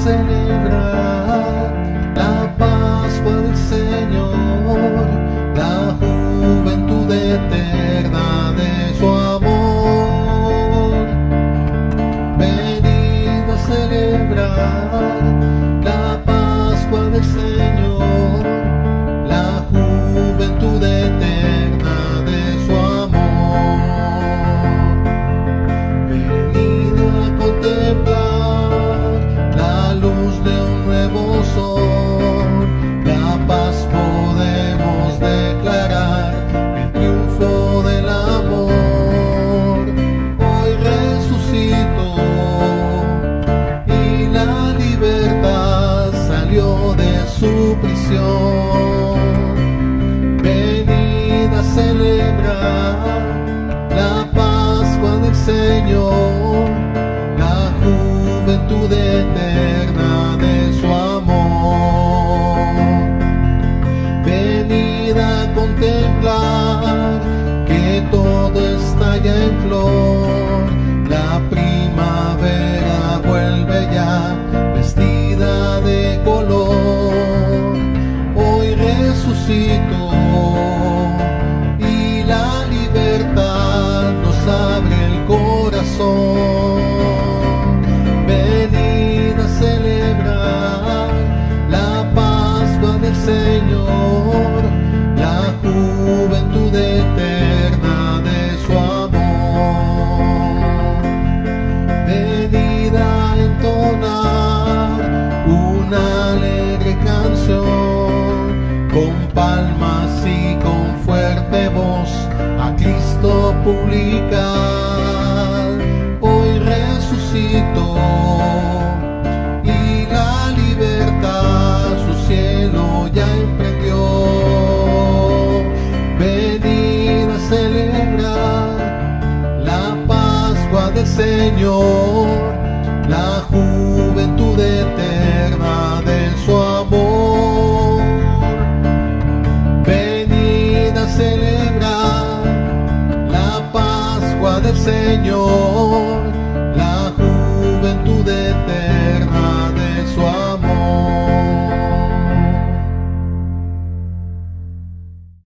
celebrar la Pascua del Señor, la juventud eterna de su amor. Venid a celebrar la Pascua del Señor, la juventud eterna de su amor. Venid a contemplar la luz de un nuevo sol, la paz podemos declarar, el triunfo del amor. Hoy resucitó y la libertad salió de su prisión. Venid a celebrar la Pascua del Señor, la juventud eterna de su amor. Venid a contemplar que todo está ya en flor, la primavera vuelve ya vestida de color. Hoy resucitó y la libertad nos abre el corazón. Venid a celebrar la Pascua del Señor, la juventud eterna de su amor. Venid a entonar una alegre canción, con palmas y con fuerte voz a Cristo publicar. Hoy resucitó y la libertad su cielo ya emprendió. Venid a celebrar la Pascua del Señor, la juventud eterna de su amor. Venid a celebrar la Pascua del Señor,